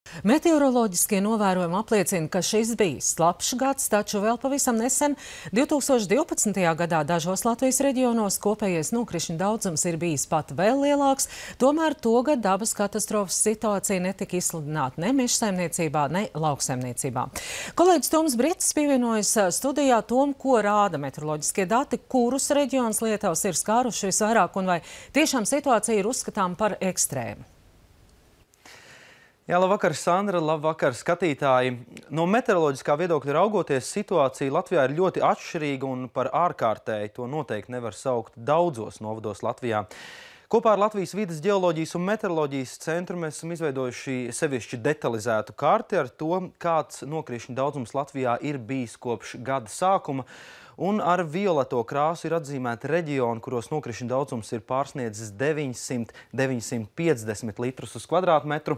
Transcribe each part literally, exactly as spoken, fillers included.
Meteoroloģiskie novērojumi apliecina, ka šis bija slapjš gads, taču vēl pavisam nesen, divs tūkstoš divpadsmitajā gadā, dažos Latvijas reģionos kopējais nokrišņu daudzums ir bijis pat vēl lielāks, tomēr togad dabas katastrofas situācija netika izsludināta ne mežsaimniecībā, ne lauksaimniecībā. Kolēģis Toms Brits pievienojas studijā tom, ko rāda meteoroloģiskie dati, kurus reģions Lietuvas ir skāruši visvairāk un vai tiešām situācija ir uzskatām par ekstrēmu. Jā, labvakar, Sandra, labvakar, skatītāji. No meteoroloģiskā viedokļa raugoties, situācija Latvijā ir ļoti atšķirīga un par ārkārtēju to noteikti nevar saukt daudzos novados Latvijā. Kopā ar Latvijas vides ģeoloģijas un meteoroloģijas centru mēs esam izveidojuši sevišķi detalizētu karti ar to, kāds nokrišņu daudzums Latvijā ir bijis kopš gada sākuma. Un ar violeto krāsu ir atzīmēti reģioni, kuros nokrišņu daudzums ir pārsniedzis deviņsimt līdz deviņsimt piecdesmit litrus uz kvadrātmetru.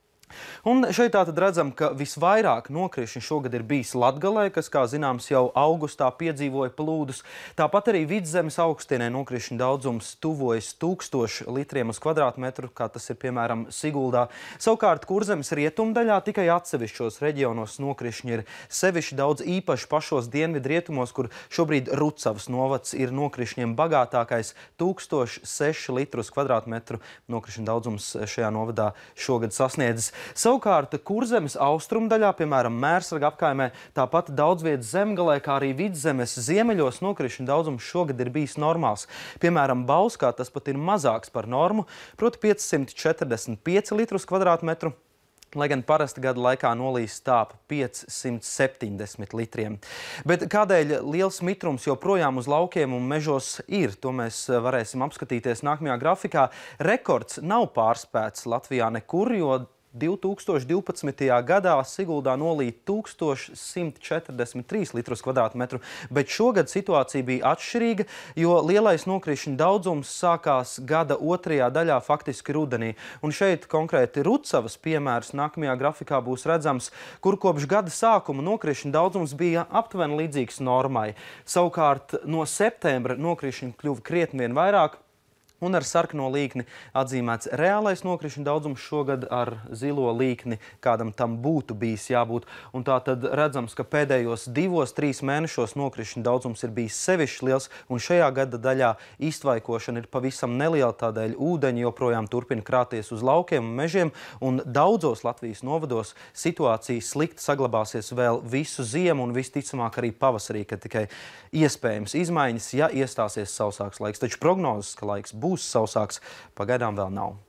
Un šeit tātad redzam, ka visvairāk nokrišņi šogad ir bijis Latgalē, kas, kā zināms, jau augustā piedzīvoja plūdus. Tāpat arī Vidzemes augstienē nokrišņu daudzums tuvojas tūkstošu litriem uz kvadrātmetru, kā tas ir, piemēram, Siguldā. Savukārt Kurzemes rietumdaļā tikai atsevišķos reģionos nokrišņi ir sevišķi daudz, īpaši pašos dienvidu rietumos, kur šobrīd Rucavas novads ir nokrišņiem bagātākais – tūkstoš seši litru uz kvadrātmetru. Nokrišņu daudzums šajā novadā šogad sasniedzis. Savukārt Kurzemes austrumdaļā, piemēram, Mērsraga apkaimē, tāpat daudz vietas Zemgalē, kā arī Vidzemes ziemeļos nokrišņu daudzums šogad ir bijis normāls. Piemēram, Bauskā tas pat ir mazāks par normu, proti piecsimt četrdesmit pieci litru uz kvadrātmetru, lai gan parasti gada laikā nolīs tā pa piecsimt septiņdesmit litriem. Bet kādēļ liels mitrums joprojām uz laukiem un mežos ir, to mēs varēsim apskatīties nākamajā grafikā. Rekords nav pārspēts Latvijā nekur, jo divs tūkstoši divpadsmitajā gadā Siguldā nolīja tūkstoš simt četrdesmit trīs litrus kvadrātmetru, bet šogad situācija bija atšķirīga, jo lielais nokrišņu daudzums sākās gada otrajā daļā, faktiski rudenī. Un šeit konkrēti Rucavas piemērs nākamajā grafikā būs redzams, kur kopš gada sākuma nokrišņu daudzums bija aptuveni līdzīgs normai. Savukārt no septembra nokrišņi kļuva krietni vien vairāk, un ar sarkano līkni atzīmēts reālais nokrišņu daudzums šogad ar zilo līkni, kādam tam būtu bijis jābūt. Un tā tad redzams, ka pēdējos divos, trīs mēnešos nokrišņu daudzums ir bijis sevišķi liels, un šajā gada daļā iztvaikošana ir pavisam neliela, tādēļ ūdeņi joprojām turpina krāties uz laukiem un mežiem, un daudzos Latvijas novados situācija slikti saglabāsies vēl visu ziemu un visticamāk arī pavasarī, kad tikai iespējams izmaiņas, ja iestāsies sausāks laiks. Taču prognozes, ka laiks būs sausāks, pagaidām vēl nav.